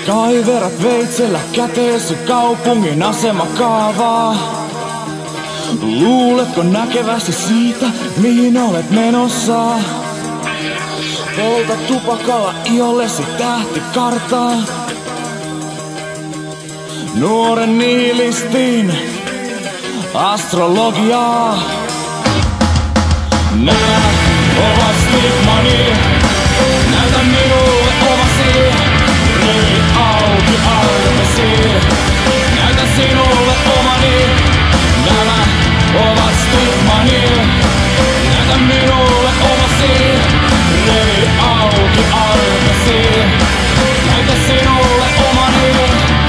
Kaiverat veitsellä käteessä kaupungin asemakaavaa. Luuletko näkeväsi siitä, mihin olet menossa? Polta tupakalla iollesi tähtikartaa. Nuoren nihilistin astrologiaa. Nämä ovat stigmani. Näytä minulle omasi. Rövi auki arvesi. Näytä sinulle omani. Nämä ovat stigmani. Näytä minulle omasi. Rövi auki arvesi. Näytä sinulle omani.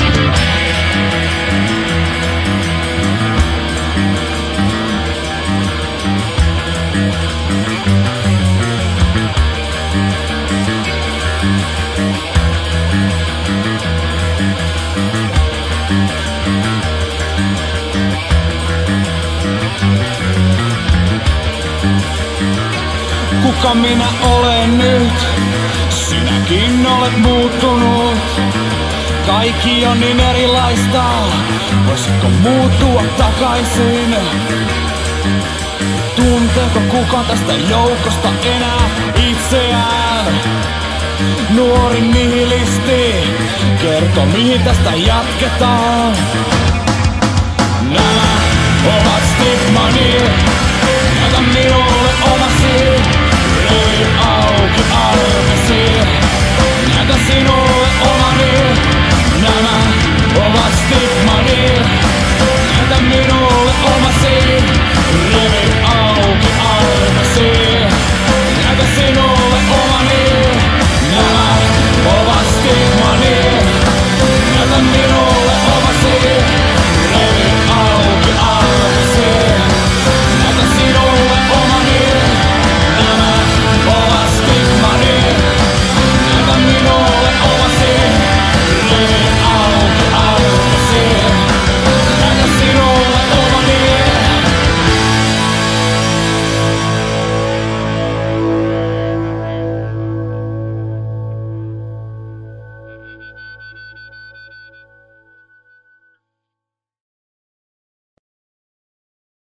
Kuka minä olen nyt? Sinäkin olet muuttunut. Kaikki on niin erilaista. Voisitko muuttua takaisin? Tunteeko kukaan tästä joukosta enää itseään? Nuori nihilisti, kerto mihin tästä jatketaan. Nämä ovat stigmani.